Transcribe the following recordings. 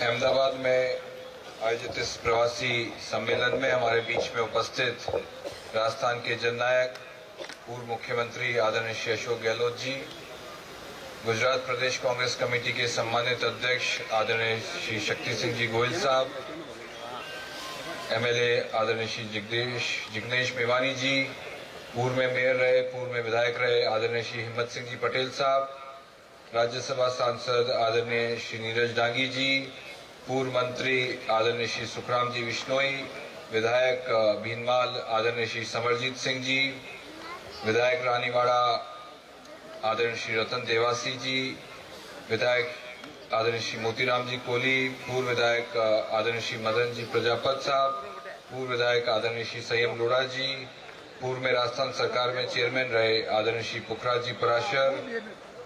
अहमदाबाद में आयोजित इस प्रवासी सम्मेलन में हमारे बीच में उपस्थित राजस्थान के जननायक पूर्व मुख्यमंत्री आदरणीय श्री अशोक गहलोत जी, गुजरात प्रदेश कांग्रेस कमेटी के सम्मानित अध्यक्ष आदरणीय श्री शक्ति सिंह जी गोयल साहब, एमएलए आदरणीय श्री जिग्नेश मेवानी जी, पूर्व में मेयर रहे, पूर्व में विधायक रहे आदरणीय श्री हिम्मत सिंह जी पटेल साहब, राज्यसभा सांसद आदरणीय श्री नीरज डांगी जी, पूर्व मंत्री आदरणीय श्री सुखराम जी विश्नोई, विधायक भीनमाल आदरणीय श्री समरजीत सिंह जी, विधायक रानीवाड़ा आदरणीय श्री रतन देवासी जी, विधायक आदरणीय श्री मोतीराम जी कोहली, पूर्व विधायक आदरणीय श्री मदन जी प्रजापत साहब, पूर्व विधायक आदरणीय श्री संयम लोढ़ा जी, पूर्व में राजस्थान सरकार में चेयरमैन रहे आदरणीय श्री पुखराज जी पराशर,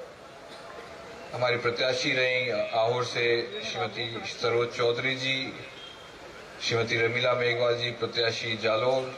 हमारी प्रत्याशी रही आहोर से श्रीमती सरोज चौधरी जी, श्रीमती रमीला मेघवाल जी प्रत्याशी जालोर,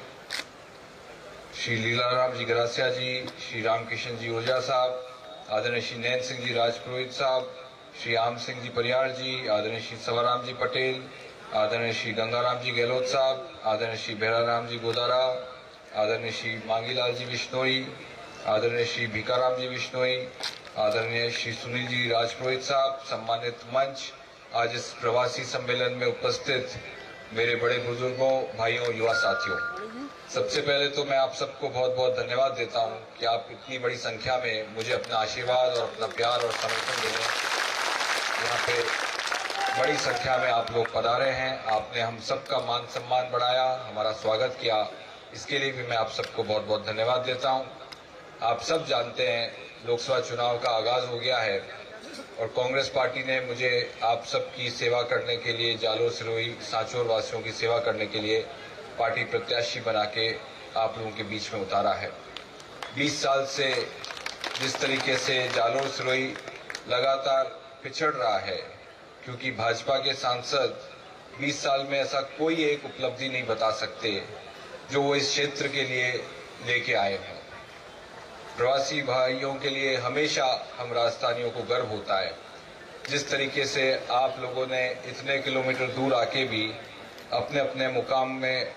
श्री लीलाराम जी गरासिया जी, श्री रामकिशन जी ओझा साहब, आदरणीय श्री नैन सिंह जी राजपुरोहित साहब, श्री आम सिंह जी परियार जी, आदरणीय श्री सवाराम जी पटेल, आदरणीय श्री गंगाराम जी गहलोत साहब, आदरणीय श्री भैराराम जी गोदारा, आदरणीय श्री मांगीलाल जी विश्नोई, आदरणीय श्री भीकाराम जी विश्नोई, आदरणीय श्री सुनील जी राजपुरोहित साहब, सम्मानित मंच, आज इस प्रवासी सम्मेलन में उपस्थित मेरे बड़े बुजुर्गों, भाइयों, युवा साथियों, सबसे पहले तो मैं आप सबको बहुत बहुत धन्यवाद देता हूं कि आप इतनी बड़ी संख्या में मुझे अपना आशीर्वाद और अपना प्यार और समर्थन देने यहाँ पे बड़ी संख्या में आप लोग पधारे हैं। आपने हम सबका मान सम्मान बढ़ाया, हमारा स्वागत किया, इसके लिए भी मैं आप सबको बहुत बहुत धन्यवाद देता हूं। आप सब जानते हैं लोकसभा चुनाव का आगाज हो गया है और कांग्रेस पार्टी ने मुझे आप सबकी सेवा करने के लिए, जालोर सिरोही सांचौर वासियों की सेवा करने के लिए पार्टी प्रत्याशी बना के आप लोगों के बीच में उतारा है। 20 साल से जिस तरीके से जालोर सिरोही लगातार पिछड़ रहा है, क्योंकि भाजपा के सांसद 20 साल में ऐसा कोई एक उपलब्धि नहीं बता सकते जो वो इस क्षेत्र के लिए लेके आए हैं। प्रवासी भाइयों के लिए हमेशा हम राजस्थानियों को गर्व होता है। जिस तरीके से आप लोगों ने इतने किलोमीटर दूर आके भी अपने अपने मुकाम में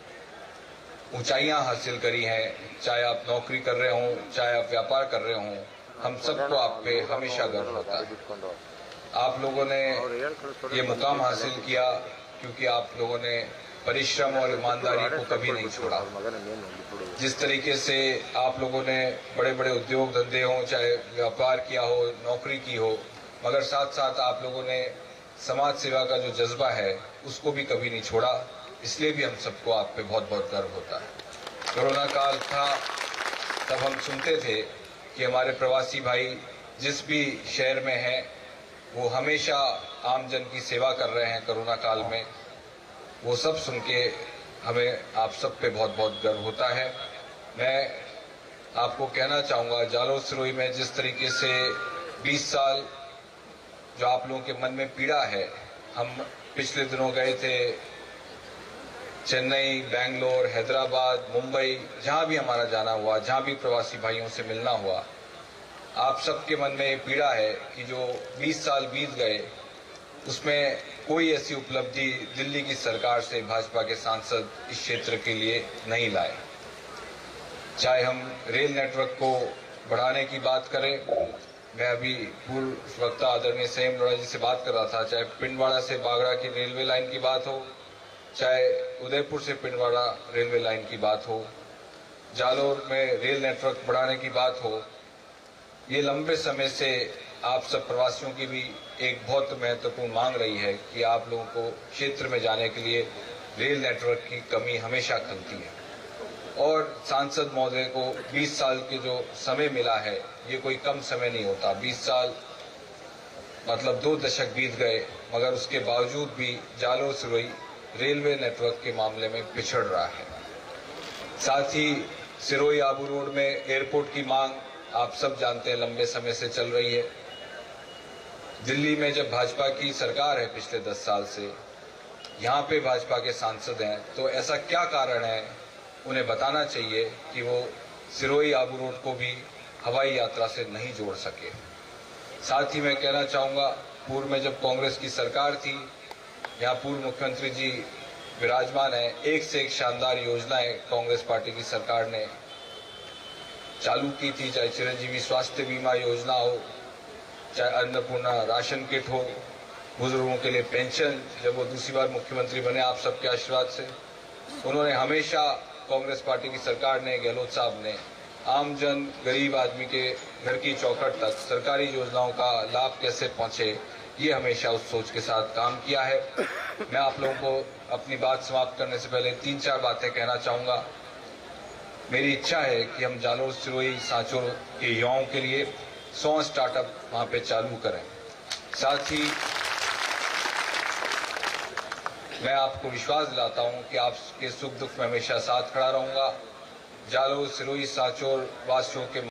ऊंचाइयां हासिल करी हैं, चाहे आप नौकरी कर रहे हों, चाहे आप व्यापार कर रहे हों, हम सबको आप पे हमेशा गर्व होता है। आप लोगों ने ये मुकाम हासिल किया क्योंकि आप लोगों ने परिश्रम और ईमानदारी को कभी नहीं छोड़ा। जिस तरीके से आप लोगों ने बड़े बड़े उद्योग धंधे हों, चाहे व्यापार किया हो, नौकरी की हो, मगर साथ साथ आप लोगों ने समाज सेवा का जो जज्बा है उसको भी कभी नहीं छोड़ा, इसलिए भी हम सबको आप पे बहुत बहुत गर्व होता है। कोरोना काल था तब हम सुनते थे कि हमारे प्रवासी भाई जिस भी शहर में हैं वो हमेशा आमजन की सेवा कर रहे हैं कोरोना काल में। वो सब सुन के हमें आप सब पे बहुत बहुत गर्व होता है। मैं आपको कहना चाहूँगा, जालोर सिरोही में जिस तरीके से 20 साल जो आप लोगों के मन में पीड़ा है, हम पिछले दिनों गए थे चेन्नई, बेंगलोर, हैदराबाद, मुंबई, जहाँ भी हमारा जाना हुआ, जहाँ भी प्रवासी भाइयों से मिलना हुआ, आप सबके मन में ये पीड़ा है कि जो 20 साल बीत गए उसमें कोई ऐसी उपलब्धि दिल्ली की सरकार से भाजपा के सांसद इस क्षेत्र के लिए नहीं लाए। चाहे हम रेल नेटवर्क को बढ़ाने की बात करें, मैं अभी पूर्व वक्ता आदरणीय संयम लोढ़ा जी से बात कर रहा था, चाहे पिंडवाड़ा से बागड़ा की रेलवे लाइन की बात हो, चाहे उदयपुर से पिंडवाड़ा रेलवे लाइन की बात हो, जालोर में रेल नेटवर्क बढ़ाने की बात हो, ये लंबे समय से आप सब प्रवासियों की भी एक बहुत महत्वपूर्ण मांग रही है कि आप लोगों को क्षेत्र में जाने के लिए रेल नेटवर्क की कमी हमेशा खलती है। और सांसद महोदय को 20 साल के जो समय मिला है, ये कोई कम समय नहीं होता। 20 साल मतलब 2 दशक बीत गए, मगर उसके बावजूद भी जालोर सिरोही रेलवे नेटवर्क के मामले में पिछड़ रहा है। साथ ही सिरोही आबू रोड में एयरपोर्ट की मांग आप सब जानते हैं लंबे समय से चल रही है। दिल्ली में जब भाजपा की सरकार है पिछले 10 साल से, यहाँ पे भाजपा के सांसद हैं, तो ऐसा क्या कारण है, उन्हें बताना चाहिए कि वो सिरोही आबू रोड को भी हवाई यात्रा से नहीं जोड़ सके। साथ ही मैं कहना चाहूँगा, पूर्व में जब कांग्रेस की सरकार थी, यहाँ पूर्व मुख्यमंत्री जी विराजमान है, एक से एक शानदार योजनाएं कांग्रेस पार्टी की सरकार ने चालू की थी, चाहे चिरंजीवी स्वास्थ्य बीमा योजना हो, चाहे अन्नपूर्णा राशन किट हो, बुजुर्गों के लिए पेंशन, जब वो दूसरी बार मुख्यमंत्री बने आप सबके आशीर्वाद से, उन्होंने हमेशा कांग्रेस पार्टी की सरकार ने, गहलोत साहब ने आमजन गरीब आदमी के घर की चौखट तक सरकारी योजनाओं का लाभ कैसे पहुंचे, ये हमेशा उस सोच के साथ काम किया है। मैं आप लोगों को अपनी बात समाप्त करने से पहले 3-4 बातें कहना चाहूंगा। मेरी इच्छा है कि हम जालोर, सिरोही, सांचौर के युवाओं के लिए 100 स्टार्टअप वहां पे चालू करें। साथ ही मैं आपको विश्वास दिलाता हूं कि आपके सुख दुख में हमेशा साथ खड़ा रहूंगा। जालोर, सिरोही, सांचौर वासियों के